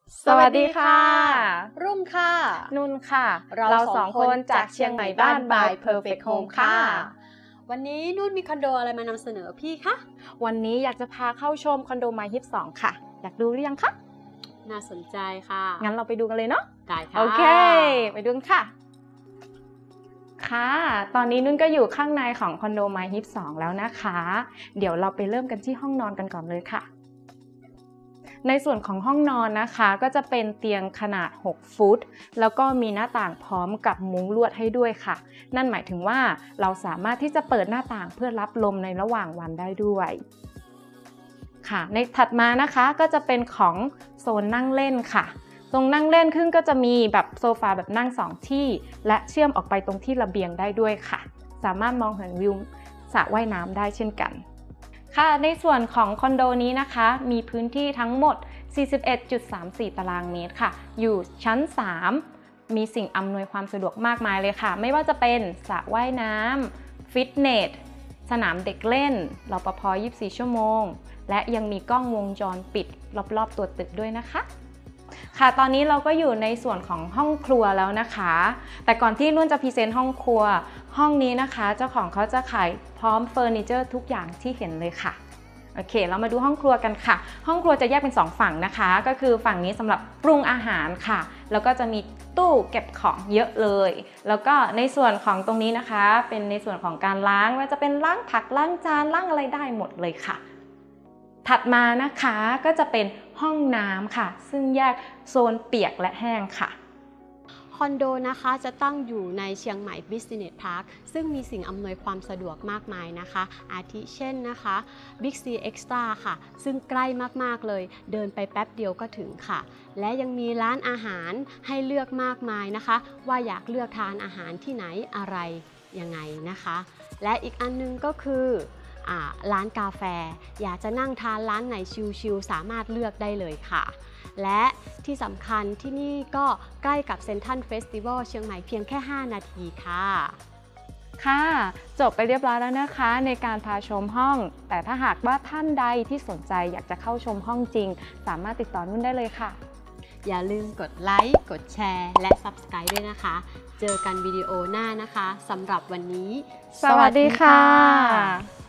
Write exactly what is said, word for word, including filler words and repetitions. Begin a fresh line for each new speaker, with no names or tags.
สวัสดีค่ะ
รุ่งค่ะ
นุ่นค่ะ
เราสองคนจากเชียงใหม่บ้านบาย Perfect Home ค่ะวันนี้นุ่นมีคอนโดอะไรมานำเสนอพี่คะ
วันนี้อยากจะพาเข้าชมคอนโดไมฮิปสองค่ะอยากดูหรือยังคะ
น่าสนใจค่ะ
งั้นเราไปดูกันเลยเนาะ
ได้ค่ะ
โอเคไปดูกันค่ะค่ะตอนนี้นุ่นก็อยู่ข้างในของคอนโดไมฮิปสองแล้วนะคะเดี๋ยวเราไปเริ่มกันที่ห้องนอนกันก่อนเลยค่ะในส่วนของห้องนอนนะคะก็จะเป็นเตียงขนาดหกฟุตแล้วก็มีหน้าต่างพร้อมกับมุ้งลวดให้ด้วยค่ะนั่นหมายถึงว่าเราสามารถที่จะเปิดหน้าต่างเพื่อรับลมในระหว่างวันได้ด้วยค่ะในถัดมานะคะก็จะเป็นของโซนนั่งเล่นค่ะตรงนั่งเล่นขึ้นก็จะมีแบบโซฟาแบบนั่งสองที่และเชื่อมออกไปตรงที่ระเบียงได้ด้วยค่ะสามารถมองเห็นวิวสระว่ายน้ำได้เช่นกันค่ะในส่วนของคอนโดนี้นะคะมีพื้นที่ทั้งหมด สี่สิบเอ็ดจุดสามสี่ ตารางเมตรค่ะอยู่ชั้นสามมีสิ่งอำนวยความสะดวกมากมายเลยค่ะไม่ว่าจะเป็นสระว่ายน้ำฟิตเนสสนามเด็กเล่นรปภ ยี่สิบสี่ ชั่วโมงและยังมีกล้องวงจรปิดรอบๆตัวตึกด้วยนะคะค่ะตอนนี้เราก็อยู่ในส่วนของห้องครัวแล้วนะคะแต่ก่อนที่นุ่นจะพรีเซนต์ห้องครัวห้องนี้นะคะเจ้าของเขาจะขายพร้อมเฟอร์นิเจอร์ทุกอย่างที่เห็นเลยค่ะโอเคเรามาดูห้องครัวกันค่ะห้องครัวจะแยกเป็นสองฝั่งนะคะก็คือฝั่งนี้สำหรับปรุงอาหารค่ะแล้วก็จะมีตู้เก็บของเยอะเลยแล้วก็ในส่วนของตรงนี้นะคะเป็นในส่วนของการล้างว่าจะเป็นล้างผักล้างจานล้างอะไรได้หมดเลยค่ะถัดมานะคะก็จะเป็นห้องน้ำค่ะซึ่งแยกโซนเปียกและแห้งค่ะ
คอนโดนะคะจะตั้งอยู่ในเชียงใหม่ Business Park ซึ่งมีสิ่งอำนวยความสะดวกมากมายนะคะอาทิเช่นนะคะ Big C Extra ค่ะซึ่งใกล้มากๆเลยเดินไปแป๊บเดียวก็ถึงค่ะและยังมีร้านอาหารให้เลือกมากมายนะคะว่าอยากเลือกทานอาหารที่ไหนอะไรยังไงนะคะและอีกอันนึงก็คือร้านกาแฟอยากจะนั่งทานร้านไหนชิลๆสามารถเลือกได้เลยค่ะและที่สำคัญที่นี่ก็ใกล้กับเซ็นทรัลเฟสติวัลเชียงใหม่เพียงแค่ห้านาทีค่ะ
ค่ะจบไปเรียบร้อยแล้วนะคะในการพาชมห้องแต่ถ้าหากว่าท่านใดที่สนใจอยากจะเข้าชมห้องจริงสามารถติดต่อนุ่นได้เลยค่ะ
อย่าลืมกดไลค์กดแชร์และ ซับสไครบ์ ด้วยนะคะเจอกันวิดีโอหน้านะคะสำหรับวันนี้
สวัสดีค่ะ